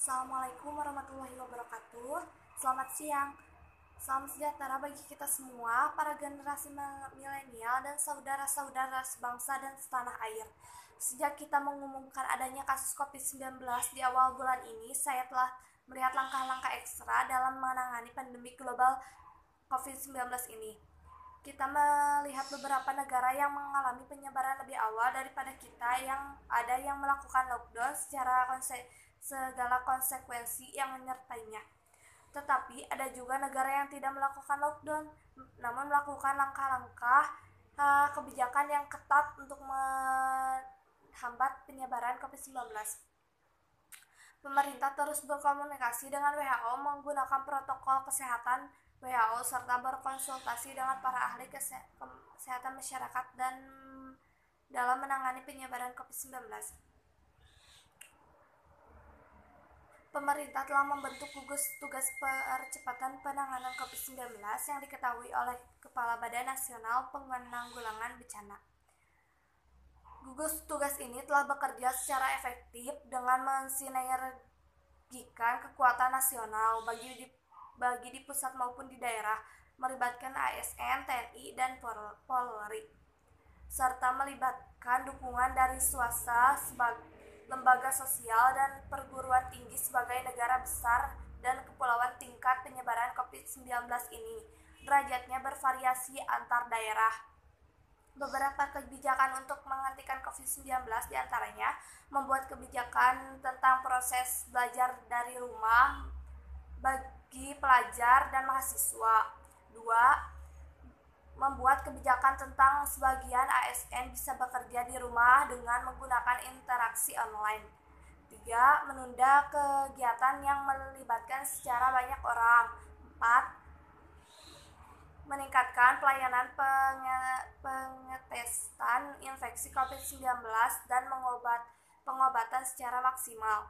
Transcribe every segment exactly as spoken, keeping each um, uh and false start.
Assalamualaikum warahmatullahi wabarakatuh. Selamat siang. Salam sejahtera bagi kita semua, para generasi milenial dan saudara-saudara sebangsa dan setanah air. Sejak kita mengumumkan adanya kasus covid sembilan belas di awal bulan ini, saya telah melihat langkah-langkah ekstra dalam menangani pandemi global covid sembilan belas ini. Kita melihat beberapa negara yang mengalami penyebaran lebih awal daripada kita, yang ada yang melakukan lockdown secara konse- segala konsekuensi yang menyertainya. Tetapi ada juga negara yang tidak melakukan lockdown, namun melakukan langkah-langkah uh, kebijakan yang ketat untuk menghambat penyebaran covid sembilan belas. Pemerintah terus berkomunikasi dengan W H O menggunakan protokol kesehatan W H O serta berkonsultasi dengan para ahli kesehatan masyarakat dan dalam menangani penyebaran covid sembilan belas. Pemerintah telah membentuk gugus tugas percepatan penanganan covid sembilan belas yang diketahui oleh Kepala Badan Nasional Penanggulangan Bencana. Gugus tugas ini telah bekerja secara efektif dengan mensinergikan kekuatan nasional bagi di, bagi di pusat maupun di daerah, melibatkan A S N, T N I, dan Polri, serta melibatkan dukungan dari swasta sebagai lembaga sosial dan perguruan tinggi sebagai negara besar dan kepulauan. Tingkat penyebaran covid sembilan belas ini derajatnya bervariasi antar daerah. Beberapa kebijakan untuk menghentikan covid sembilan belas diantaranya membuat kebijakan tentang proses belajar dari rumah bagi pelajar dan mahasiswa. Dua, membuat kebijakan tentang sebagian A S N bisa bekerja di rumah dengan menggunakan interaksi online. Tiga, menunda kegiatan yang melibatkan secara banyak orang. Empat, meningkatkan pelayanan pengetesan infeksi covid sembilan belas dan mengobat, pengobatan secara maksimal.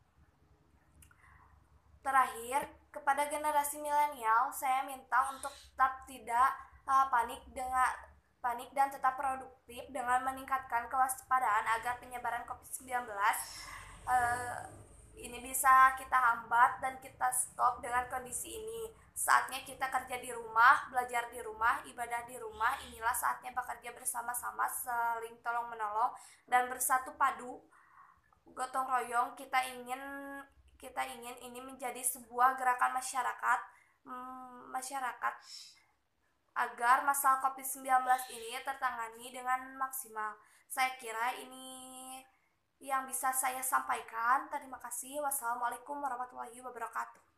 Terakhir, kepada generasi milenial, saya minta untuk tetap tidak uh, panik dengan panik dan tetap produktif dengan meningkatkan kewaspadaan agar penyebaran covid sembilan belas uh, ini bisa kita hambat dan kita stop dengan kondisi ini. Saatnya kita kerja di rumah, belajar di rumah, ibadah di rumah. Inilah saatnya bekerja bersama-sama, saling tolong-menolong dan bersatu padu gotong royong. Kita ingin kita ingin ini menjadi sebuah gerakan masyarakat hmm, masyarakat agar masalah covid sembilan belas ini tertangani dengan maksimal. Saya kira ini yang bisa saya sampaikan. Terima kasih. Wassalamualaikum warahmatullahi wabarakatuh.